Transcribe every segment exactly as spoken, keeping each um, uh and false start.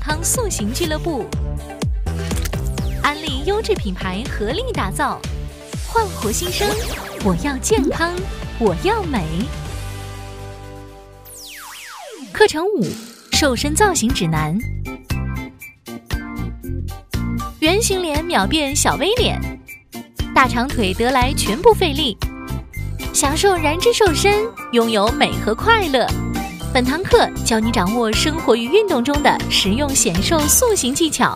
康塑形俱乐部，安利优质品牌合力打造，焕活新生。我要健康，我要美。课程五：瘦身造型指南。圆形脸秒变小 V 脸，大长腿得来全不费力，享受燃脂瘦身，拥有美和快乐。本堂课教你掌握生活与运动中的实用显瘦塑形技巧。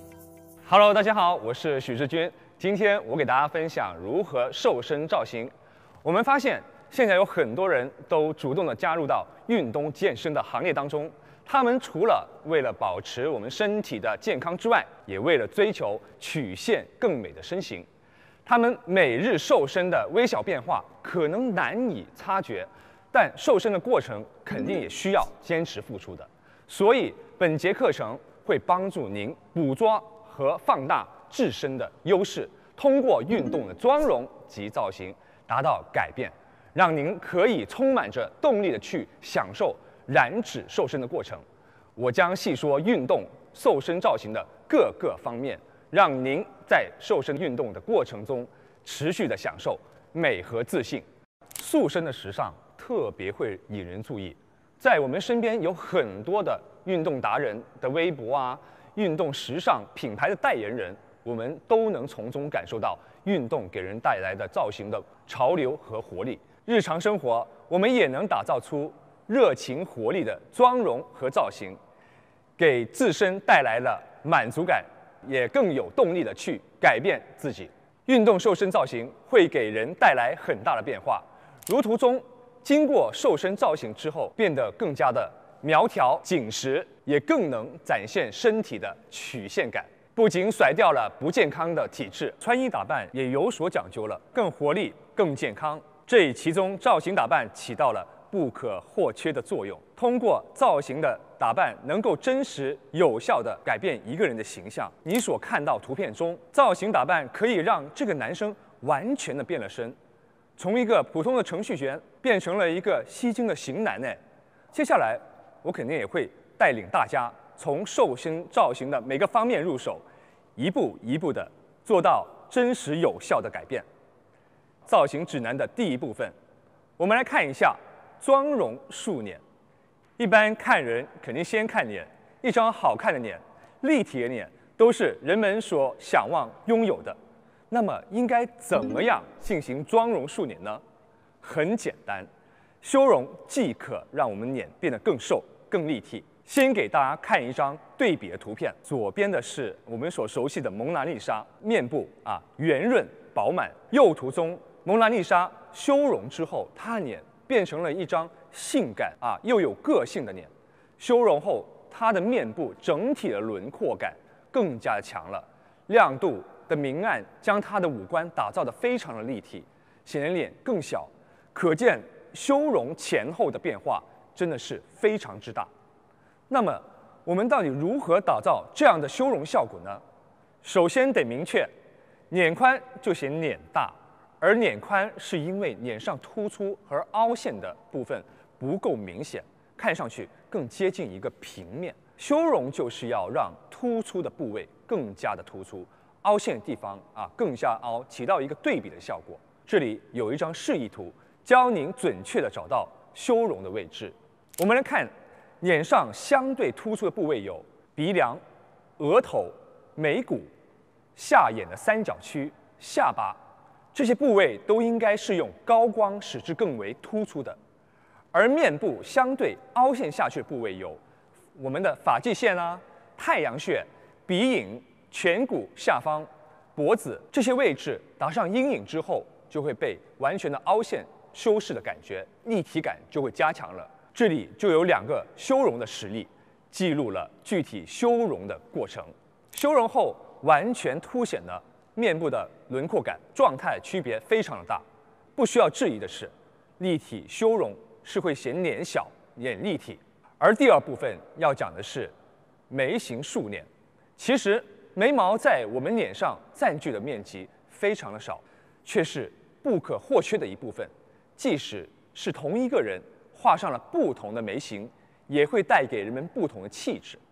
Hello， 大家好，我是许志军。今天我给大家分享如何瘦身造型。我们发现现在有很多人都主动的加入到运动健身的行列当中。他们除了为了保持我们身体的健康之外，也为了追求曲线更美的身形。他们每日瘦身的微小变化可能难以察觉，但瘦身的过程肯定也需要坚持付出的。所以本节课程会帮助您捕捉和放大自身的优势，通过运动的妆容及造型达到改变，让您可以充满着动力的去享受燃脂瘦身的过程。我将细说运动瘦身造型的各个方面，让您在瘦身运动的过程中持续的享受美和自信。塑身的时尚特别会引人注意，在我们身边有很多的运动达人的微博啊，运动时尚品牌的代言人，我们都能从中感受到运动给人带来的造型的潮流和活力。日常生活我们也能打造出热情活力的妆容和造型，给自身带来了满足感，也更有动力的去改变自己。运动瘦身造型会给人带来很大的变化，如图中经过瘦身造型之后，变得更加的苗条紧实，也更能展现身体的曲线感。不仅甩掉了不健康的体质，穿衣打扮也有所讲究了，更活力、更健康。这其中造型打扮起到了不可或缺的作用。通过造型的打扮，能够真实有效地改变一个人的形象。你所看到图片中，造型打扮可以让这个男生完全的变了身，从一个普通的程序员变成了一个吸睛的型男呢。接下来，我肯定也会带领大家从瘦身造型的每个方面入手，一步一步地做到真实有效的改变。造型指南的第一部分，我们来看一下妆容塑脸。一般看人肯定先看脸，一张好看的脸、立体的脸都是人们所想望拥有的。那么应该怎么样进行妆容塑脸呢？很简单，修容即可让我们脸变得更瘦、更立体。先给大家看一张对比的图片，左边的是我们所熟悉的蒙娜丽莎，面部啊圆润饱满；右图中蒙娜丽莎修容之后，她的脸变成了一张性感啊又有个性的脸。修容后，她的面部整体的轮廓感更加强了，亮度的明暗将她的五官打造得非常的立体，显得脸更小。可见修容前后的变化真的是非常之大。那么我们到底如何打造这样的修容效果呢？首先得明确，脸宽就显脸大，而脸宽是因为脸上突出和凹陷的部分不够明显，看上去更接近一个平面。修容就是要让突出的部位更加的突出，凹陷的地方啊更加凹，起到一个对比的效果。这里有一张示意图，教您准确的找到修容的位置。我们来看脸上相对突出的部位有鼻梁、额头、眉骨、下眼的三角区、下巴，这些部位都应该是用高光使之更为突出的。而面部相对凹陷下去的部位有我们的发际线啊、太阳穴、鼻影、颧骨下方、脖子，这些位置打上阴影之后，就会被完全的凹陷修饰的感觉，立体感就会加强了。这里就有两个修容的实例，记录了具体修容的过程。修容后完全凸显了面部的轮廓感，状态区别非常的大。不需要质疑的是，立体修容是会显脸小、脸立体。而第二部分要讲的是眉形塑脸。其实眉毛在我们脸上占据的面积非常的少，却是不可或缺的一部分。即使是同一个人画上了不同的眉形，也会带给人们不同的气质。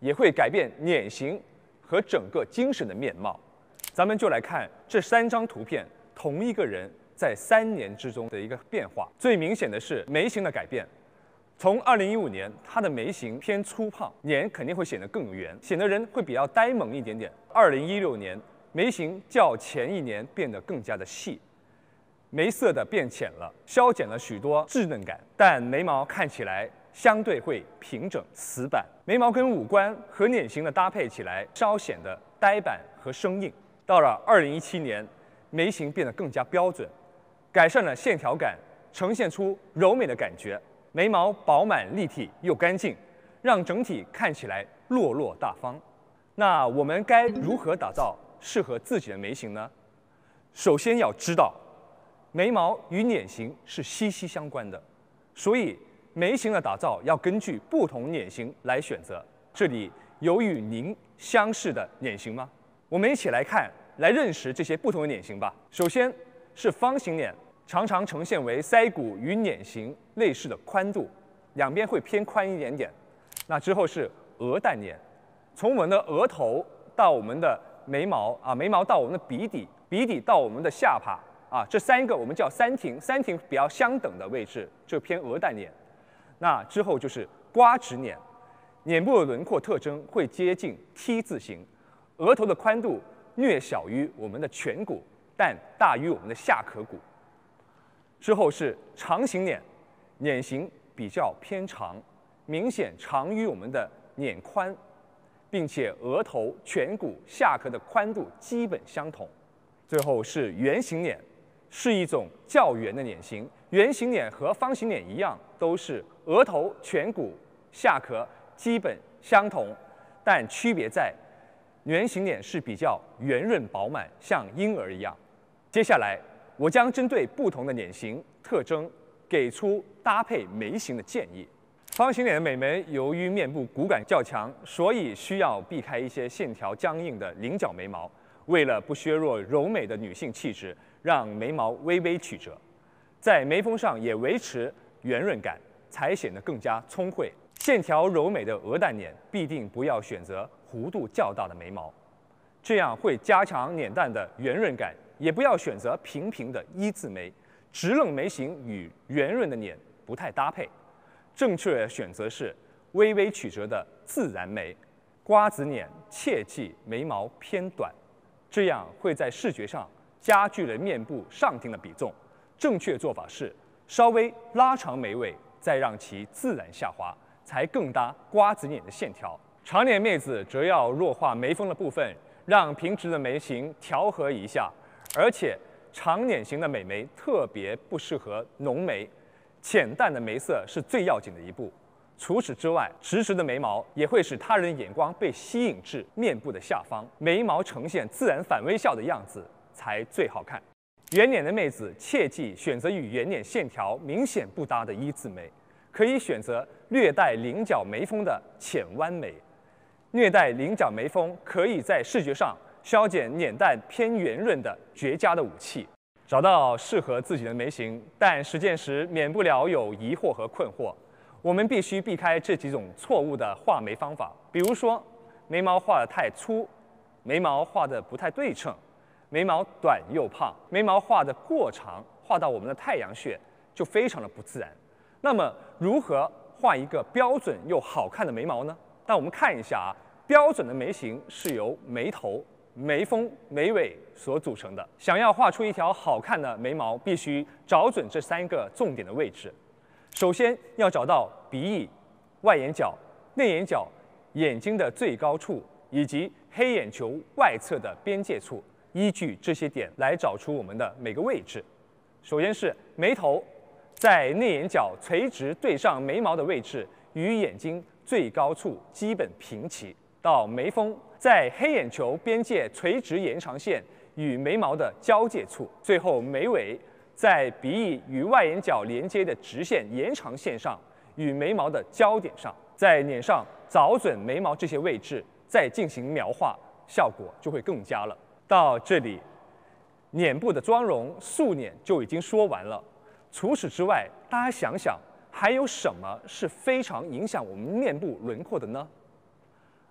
也会改变脸型和整个精神的面貌。咱们就来看这三张图片，同一个人在三年之中的一个变化。最明显的是眉形的改变。从二零一五年，他的眉形偏粗胖，脸肯定会显得更圆，显得人会比较呆萌一点点。二零一六年，眉形较前一年变得更加的细，眉色的变浅了，消减了许多稚嫩感，但眉毛看起来相对会平整死板。眉毛跟五官和脸型的搭配起来，稍显得呆板和生硬。到了二零一七年，眉形变得更加标准，改善了线条感，呈现出柔美的感觉。眉毛饱满立体又干净，让整体看起来落落大方。那我们该如何打造适合自己的眉形呢？首先要知道，眉毛与脸型是息息相关的，所以眉形的打造要根据不同脸型来选择。这里有与您相似的脸型吗？我们一起来看，来认识这些不同的脸型吧。首先是方形脸。常常呈现为腮骨与脸型类似的宽度，两边会偏宽一点点。那之后是鹅蛋脸，从我们的额头到我们的眉毛啊，眉毛到我们的鼻底，鼻底到我们的下巴啊，这三个我们叫三庭，三庭比较相等的位置，就偏鹅蛋脸。那之后就是瓜子脸，脸部的轮廓特征会接近 T 字形，额头的宽度略小于我们的颧骨，但大于我们的下颌骨。之后是长形脸，脸型比较偏长，明显长于我们的脸宽，并且额头、颧骨、下颌的宽度基本相同。最后是圆形脸，是一种较圆的脸型。圆形脸和方形脸一样，都是额头、颧骨、下颌基本相同，但区别在圆形脸是比较圆润饱满，像婴儿一样。接下来，我将针对不同的脸型特征，给出搭配眉形的建议。方形脸的美眉由于面部骨感较强，所以需要避开一些线条僵硬的菱角眉毛。为了不削弱柔美的女性气质，让眉毛微微曲折，在眉峰上也维持圆润感，才显得更加聪慧。线条柔美的鹅蛋脸必定不要选择弧度较大的眉毛，这样会加强脸蛋的圆润感。也不要选择平平的一字眉，直愣眉形与圆润的脸不太搭配。正确的选择是微微曲折的自然眉。瓜子脸切忌眉毛偏短，这样会在视觉上加剧了面部上庭的比重。正确做法是稍微拉长眉尾，再让其自然下滑，才更搭瓜子脸的线条。长脸妹子则要弱化眉峰的部分，让平直的眉形调和一下。而且长脸型的美眉特别不适合浓眉，浅淡的眉色是最要紧的一步。除此之外，直直的眉毛也会使他人眼光被吸引至面部的下方，眉毛呈现自然反微笑的样子才最好看。圆脸的妹子切忌选择与圆脸线条明显不搭的一字眉，可以选择略带菱角眉峰的浅弯眉。略带菱角眉峰可以在视觉上消减脸蛋偏圆润的绝佳的武器。找到适合自己的眉形，但实践时免不了有疑惑和困惑。我们必须避开这几种错误的画眉方法，比如说眉毛画得太粗，眉毛画得不太对称，眉毛短又胖，眉毛画得过长，画到我们的太阳穴就非常的不自然。那么如何画一个标准又好看的眉毛呢？那我们看一下啊，标准的眉形是由眉头、眉峰、眉尾所组成的。想要画出一条好看的眉毛，必须找准这三个重点的位置。首先要找到鼻翼、外眼角、内眼角、眼睛的最高处以及黑眼球外侧的边界处，依据这些点来找出我们的每个位置。首先是眉头，在内眼角垂直对上眉毛的位置与眼睛最高处基本平齐，到眉峰，在黑眼球边界垂直延长线与眉毛的交界处，最后眉尾在鼻翼与外眼角连接的直线延长线上与眉毛的交点上，在脸上找准眉毛这些位置，再进行描画，效果就会更佳了。到这里，脸部的妆容素脸就已经说完了。除此之外，大家想想，还有什么是非常影响我们面部轮廓的呢？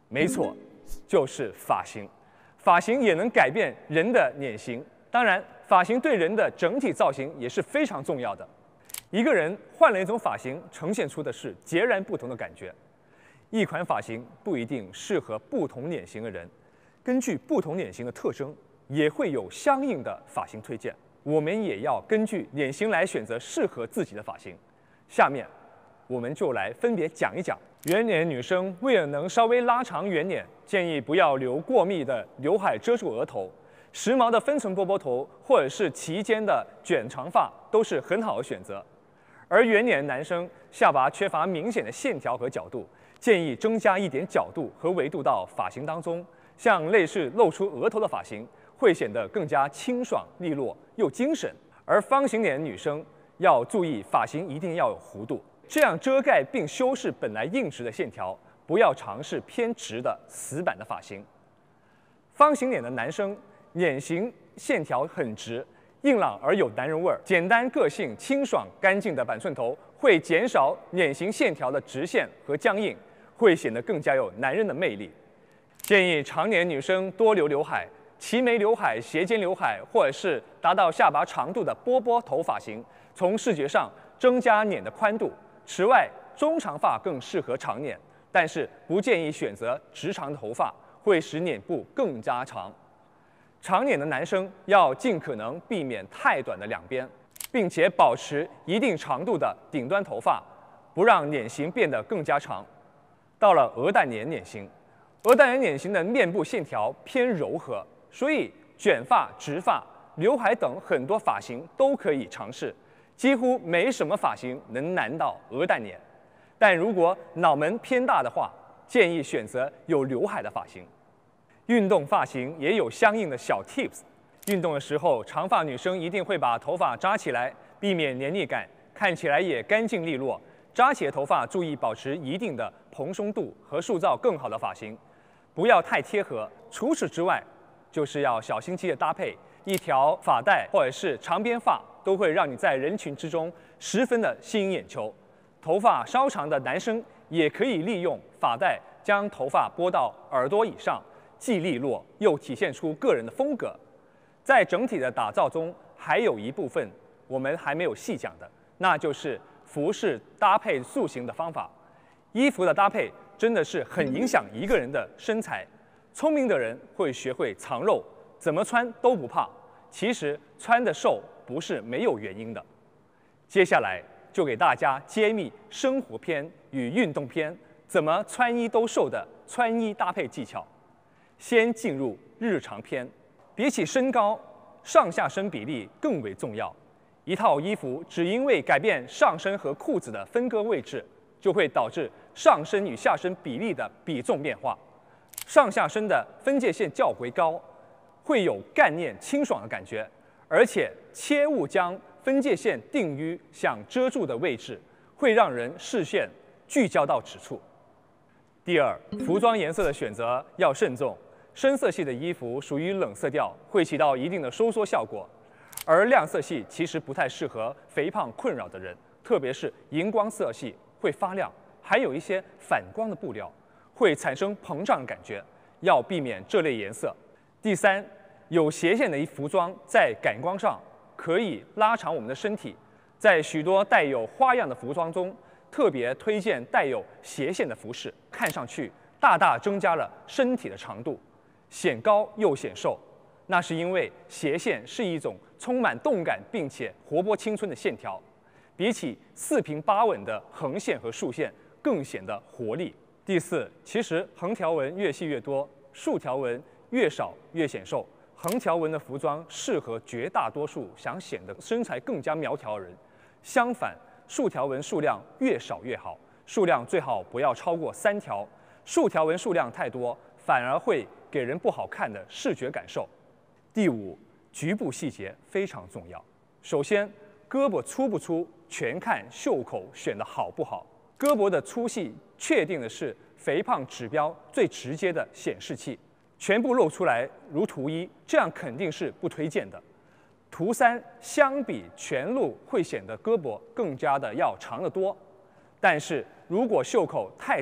没错，就是发型。发型也能改变人的脸型，当然，发型对人的整体造型也是非常重要的。一个人换了一种发型，呈现出的是截然不同的感觉。一款发型不一定适合不同脸型的人，根据不同脸型的特征，也会有相应的发型推荐。我们也要根据脸型来选择适合自己的发型。下面，我们就来分别讲一讲。圆脸女生为了能稍微拉长圆脸，建议不要留过密的刘海遮住额头，时髦的分层波波头或者是齐肩的卷长发都是很好的选择。而圆脸男生下巴缺乏明显的线条和角度，建议增加一点角度和维度到发型当中，像类似露出额头的发型会显得更加清爽利落又精神。而方形脸的女生要注意发型一定要有弧度，这样遮盖并修饰本来硬直的线条，不要尝试偏直的死板的发型。方形脸的男生脸型线条很直，硬朗而有男人味儿，简单个性、清爽干净的板寸头会减少脸型线条的直线和僵硬，会显得更加有男人的魅力。建议长脸女生多留刘海，齐眉刘海、斜肩刘海，或者是达到下巴长度的波波头发型，从视觉上增加脸的宽度。此外，中长发更适合长脸，但是不建议选择直长的头发，会使脸部更加长。长脸的男生要尽可能避免太短的两边，并且保持一定长度的顶端头发，不让脸型变得更加长。到了鹅蛋脸脸型，鹅蛋脸脸型的面部线条偏柔和，所以卷发、直发、刘海等很多发型都可以尝试。几乎没什么发型能难倒鹅蛋脸，但如果脑门偏大的话，建议选择有刘海的发型。运动发型也有相应的小 tips。运动的时候，长发女生一定会把头发扎起来，避免黏腻感，看起来也干净利落。扎起的头发注意保持一定的蓬松度和塑造更好的发型，不要太贴合。除此之外，就是要小心机的搭配，一条发带或者是长边发都会让你在人群之中十分的吸引眼球。头发稍长的男生也可以利用发带将头发拨到耳朵以上，既利落又体现出个人的风格。在整体的打造中，还有一部分我们还没有细讲的，那就是服饰搭配塑形的方法。衣服的搭配真的是很影响一个人的身材。聪明的人会学会藏肉，怎么穿都不怕。其实穿的瘦不是没有原因的。接下来就给大家揭秘生活篇与运动篇怎么穿衣都瘦的穿衣搭配技巧。先进入日常篇，比起身高，上下身比例更为重要。一套衣服只因为改变上身和裤子的分割位置，就会导致上身与下身比例的比重变化。上下身的分界线较为高，会有干练清爽的感觉，而且切勿将分界线定于想遮住的位置，会让人视线聚焦到此处。第二，服装颜色的选择要慎重。深色系的衣服属于冷色调，会起到一定的收缩效果，而亮色系其实不太适合肥胖困扰的人，特别是荧光色系会发亮，还有一些反光的布料会产生膨胀的感觉，要避免这类颜色。第三，有斜线的服装在感光上可以拉长我们的身体，在许多带有花样的服装中，特别推荐带有斜线的服饰，看上去大大增加了身体的长度，显高又显瘦。那是因为斜线是一种充满动感并且活泼青春的线条，比起四平八稳的横线和竖线更显得活力。第四，其实横条纹越细越多，竖条纹越少越显瘦。横条纹的服装适合绝大多数想显得身材更加苗条的人，相反，竖条纹数量越少越好，数量最好不要超过三条。竖条纹数量太多，反而会给人不好看的视觉感受。第五，局部细节非常重要。首先，胳膊粗不粗，全看袖口选得好不好。胳膊的粗细确定的是肥胖指标最直接的显示器。全部露出来如图一，这样肯定是不推荐的。图三相比全露会显得胳膊更加的要长得多，但是如果袖口太窄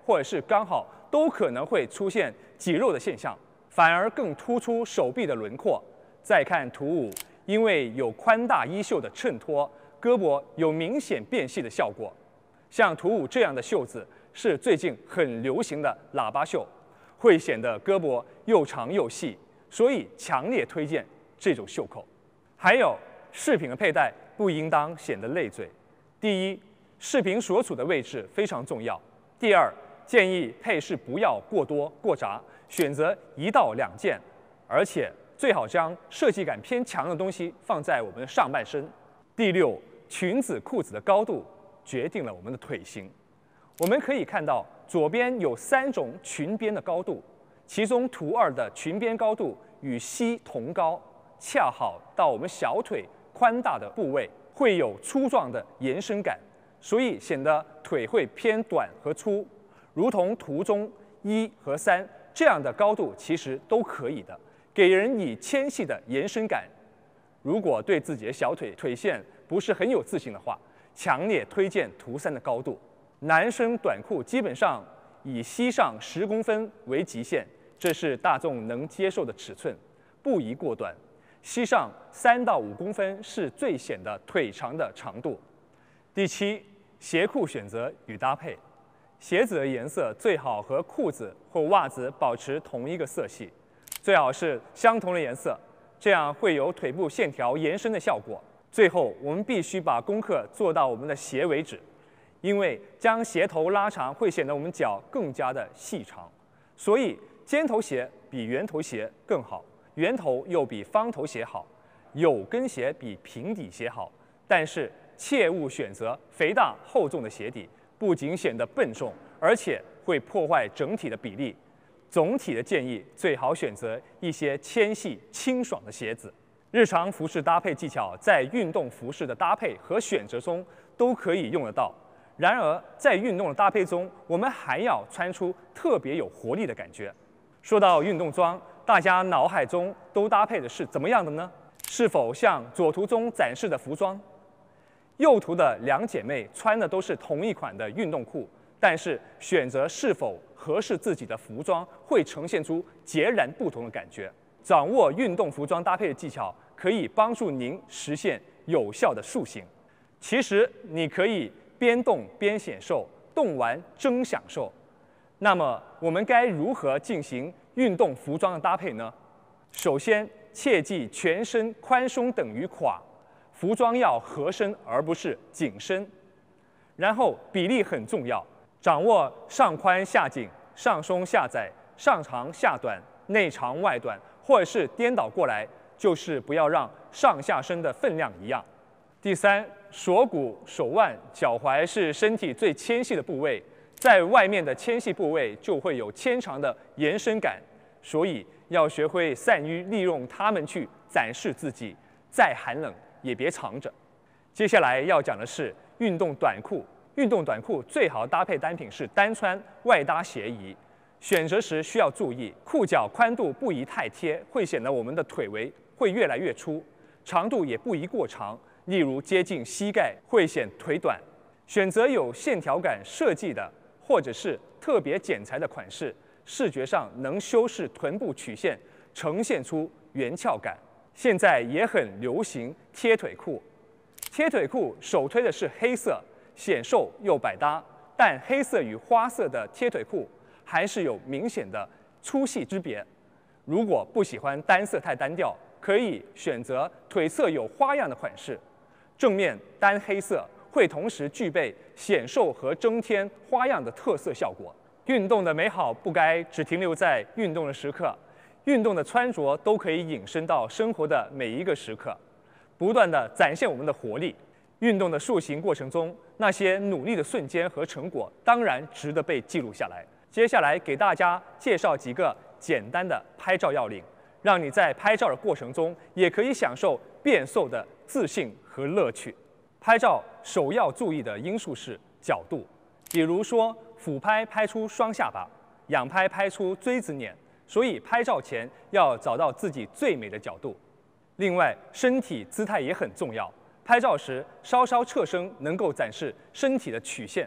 或者是刚好都可能会出现挤肉的现象，反而更突出手臂的轮廓。再看图五，因为有宽大衣袖的衬托，胳膊有明显变细的效果。像图五这样的袖子是最近很流行的喇叭袖，会显得胳膊又长又细，所以强烈推荐这种袖口。还有饰品的佩戴不应当显得累赘。第一，饰品所处的位置非常重要。第二，建议配饰不要过多过杂，选择一到两件，而且最好将设计感偏强的东西放在我们的上半身。第六，裙子、裤子的高度决定了我们的腿型。我们可以看到，左边有三种裙边的高度，其中图二的裙边高度与膝同高，恰好到我们小腿宽大的部位，会有粗壮的延伸感，所以显得腿会偏短和粗。如同图中一和三这样的高度其实都可以的，给人以纤细的延伸感。如果对自己的小腿腿线不是很有自信的话，强烈推荐图三的高度。男生短裤基本上以膝上十公分为极限，这是大众能接受的尺寸，不宜过短。膝上三到五公分是最显得腿长的长度。第七，鞋裤选择与搭配，鞋子的颜色最好和裤子或袜子保持同一个色系，最好是相同的颜色，这样会有腿部线条延伸的效果。最后，我们必须把功课做到我们的鞋为止，因为将鞋头拉长会显得我们脚更加的细长，所以尖头鞋比圆头鞋更好，圆头又比方头鞋好，有跟鞋比平底鞋好。但是切勿选择肥大厚重的鞋底，不仅显得笨重，而且会破坏整体的比例。总体的建议最好选择一些纤细清爽的鞋子。日常服饰搭配技巧在运动服饰的搭配和选择中都可以用得到。然而，在运动的搭配中，我们还要穿出特别有活力的感觉。说到运动装，大家脑海中都搭配的是怎么样的呢？是否像左图中展示的服装？右图的两姐妹穿的都是同一款的运动裤，但是选择是否合适自己的服装，会呈现出截然不同的感觉。掌握运动服装搭配的技巧，可以帮助您实现有效的塑形。其实你可以边动边显瘦，动完真享受。那么我们该如何进行运动服装的搭配呢？首先，切记全身宽松等于垮，服装要合身而不是紧身。然后比例很重要，掌握上宽下紧、上松下窄、上长下短、内长外短，或者是颠倒过来，就是不要让上下身的分量一样。第三，锁骨、手腕、脚踝是身体最纤细的部位，在外面的纤细部位就会有纤长的延伸感，所以要学会善于利用它们去展示自己，再寒冷也别藏着。接下来要讲的是运动短裤。运动短裤最好搭配单品是单穿，外搭斜移。选择时需要注意，裤脚宽度不宜太贴，会显得我们的腿围会越来越粗；长度也不宜过长，例如接近膝盖会显腿短。选择有线条感设计的，或者是特别剪裁的款式，视觉上能修饰臀部曲线，呈现出圆翘感。现在也很流行贴腿裤，贴腿裤首推的是黑色，显瘦又百搭，但黑色与花色的贴腿裤还是有明显的粗细之别。如果不喜欢单色太单调，可以选择腿侧有花样的款式。正面单黑色会同时具备显瘦和增添花样的特色效果。运动的美好不该只停留在运动的时刻，运动的穿着都可以引申到生活的每一个时刻，不断地展现我们的活力。运动的塑形过程中，那些努力的瞬间和成果当然值得被记录下来。接下来给大家介绍几个简单的拍照要领，让你在拍照的过程中也可以享受变瘦的自信和乐趣。拍照首要注意的因素是角度，比如说俯拍拍出双下巴，仰拍拍出锥子脸，所以拍照前要找到自己最美的角度。另外，身体姿态也很重要，拍照时稍稍侧身能够展示身体的曲线。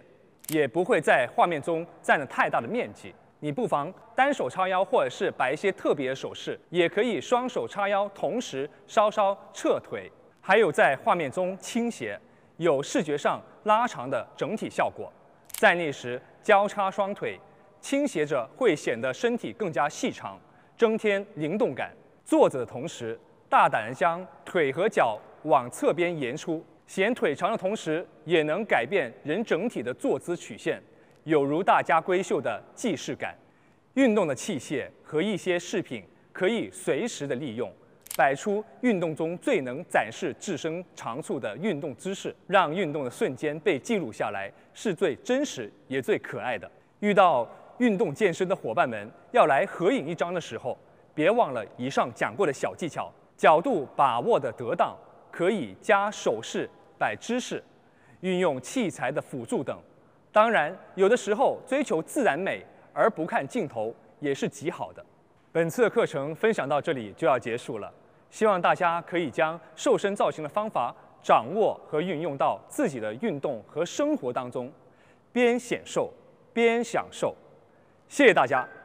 也不会在画面中占了太大的面积。你不妨单手叉腰，或者是摆一些特别的手势，也可以双手叉腰，同时稍稍撤腿，还有在画面中倾斜，有视觉上拉长的整体效果。站立时交叉双腿，倾斜着会显得身体更加细长，增添灵动感。坐着的同时，大胆地将腿和脚往侧边延出，显腿长的同时，也能改变人整体的坐姿曲线，有如大家闺秀的既视感。运动的器械和一些饰品可以随时的利用，摆出运动中最能展示自身长处的运动姿势，让运动的瞬间被记录下来，是最真实也最可爱的。遇到运动健身的伙伴们要来合影一张的时候，别忘了以上讲过的小技巧，角度把握的得当，可以加手势、摆姿势，运用器材的辅助等。当然，有的时候追求自然美而不看镜头也是极好的。本次的课程分享到这里就要结束了，希望大家可以将瘦身造型的方法掌握和运用到自己的运动和生活当中，边显瘦边享受。谢谢大家。